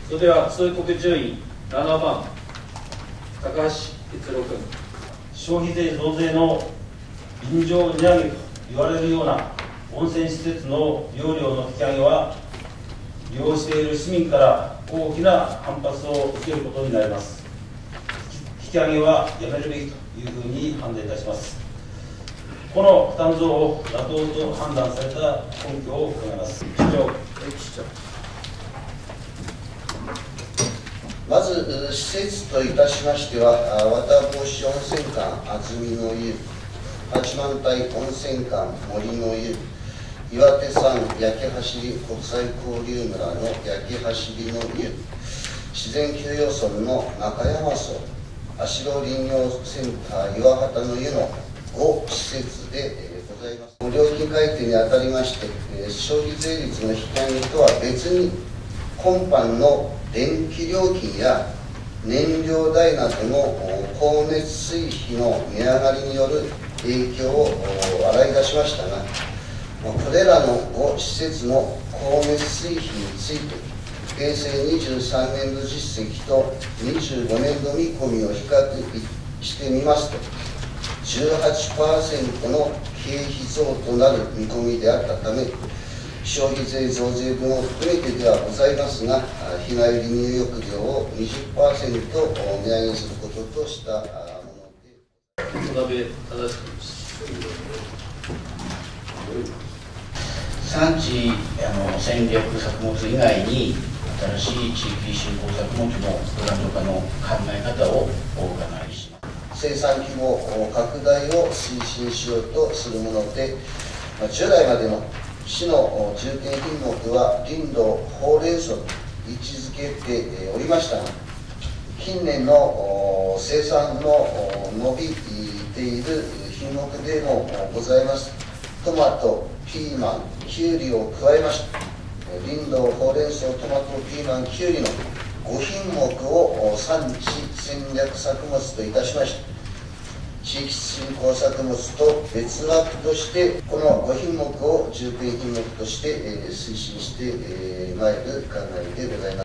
それでは通告順位7番高橋哲郎君、消費税増税の便乗値上げと言われるような温泉施設の利用料の引き上げは、利用している市民から大きな反発を受けることになります。引き上げはやめるべきというふうに判断いたします。この負担増を妥当と判断された根拠を伺います。市長。 まず施設といたしましては、綿帽子温泉館安曇野湯、八幡平温泉館森の湯、岩手山焼き走り国際交流村の焼き走りの湯、自然休養村の中山荘、足路林業センター岩畑の湯の5施設でございます。料金改定にあたりまして、消費税率の引き上げとは別に、今般の電気料金や燃料代などの光熱水費の値上がりによる影響を洗い出しましたが、これらの5施設の光熱水費について、平成23年度実績と25年度見込みを比較してみますと、18% の経費増となる見込みであったため、消費税増税分を含めてではございますが、日帰り入浴料を 20% 値上げすることとしたもので。 渡辺正君。 産地戦略作物以外に、新しい地域振興作物のブランド化の考え方をお伺いします。 生産規模拡大を推進しようとするもので、従来までの市の重点品目は林道ほうれん草と位置づけておりましたが、近年の生産の伸びている品目でもございますトマト、ピーマン、キュウリを加えまして、林道ほうれん草、トマト、ピーマン、キュウリの5品目を産地戦略作物といたしまして、地域振興作物と別枠として、この5品目を重点品目として推進してまいる考えでございます。